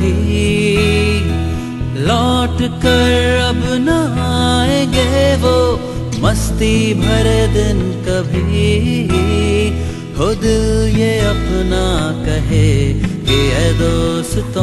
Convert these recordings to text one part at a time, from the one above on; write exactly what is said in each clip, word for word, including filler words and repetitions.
कभी लौट कर अब न आएंगे वो मस्ती भरे दिन कभी। हो दिल ये अपना कहे कि ऐ दोस्तों,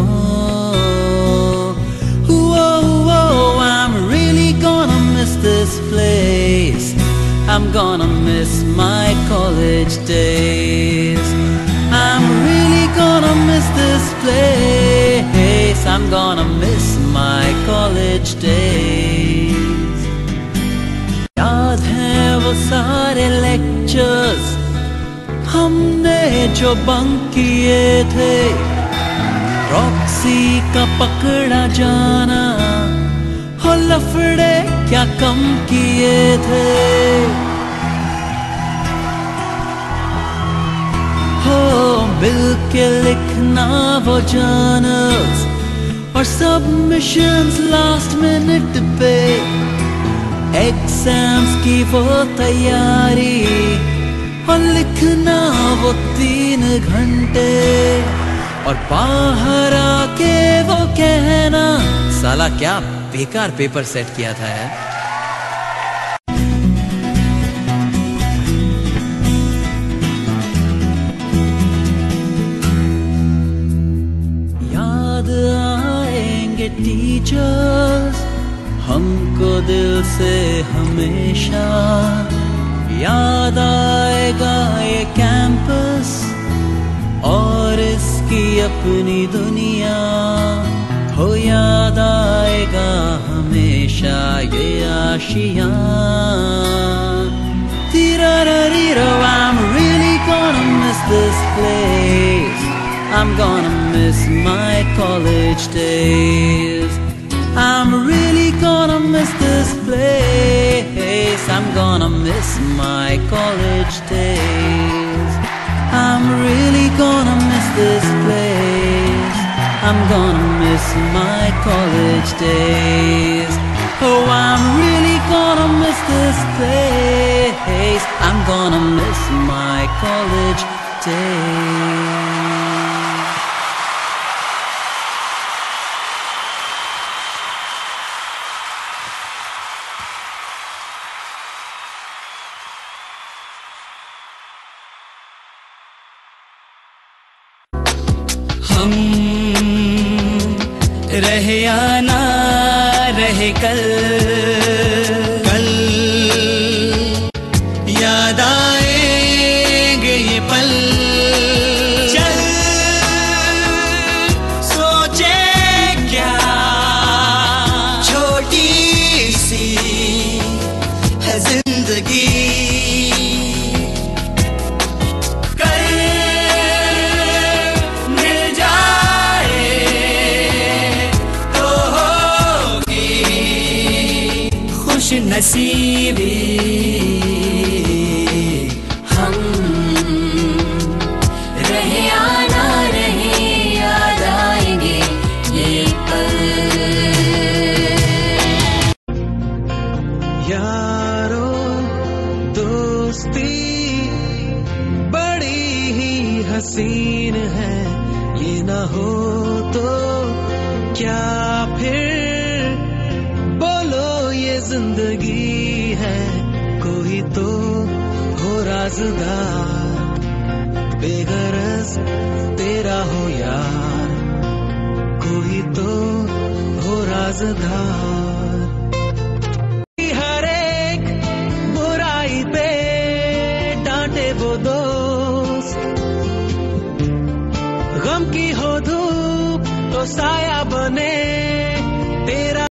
whoa, I'm really gonna miss this place. I'm gonna miss my college days. I'm really gonna miss this place. I'm gonna miss my college days. याद हैं वो सारे lectures हमने जो बंक किए थे, रॉक्सी का पकड़ा जाना, हो लफड़े क्या कम किए थे। हो मिल के लिखना वो जर्नल्स और सबमिशंस लास्ट मिनट पे, एग्जाम्स की वो तैयारी और लिखना वो तीन घंटे, और बाहर आके वो कहना साला क्या बेकार पेपर सेट किया था यार। याद आएंगे टीचर्स हमको दिल से हमेशा, याद आएगा ये कैंपस और इसकी अपनी दुनिया, हो याद आएगा हमेशा ये आशियाँ। Tirarariro, I'm really gonna miss this place. I'm gonna miss my college days. I'm really gonna miss this place. I'm gonna miss my college days. I'm really gonna miss this place. I'm gonna miss my college days. Oh, I'm really gonna miss this place. I'm gonna miss my college days. हम रहे या ना रहे कल, कल याद आएंगे ये पल। चल सोचे क्या छोटी सी है जिंदगी, नसीबी हम रहे या ना रहे, याद आएंगे ये पल। यारो दोस्ती बड़ी ही हसीन है, ये ना हो तो क्या फिर जिंदगी है। कोई तो हो राज़दार, बेगरज तेरा हो यार, कोई तो हो राज़दार। हर एक बुराई पे डांटे वो दोस्त, गम की हो धूप तो साया बने तेरा।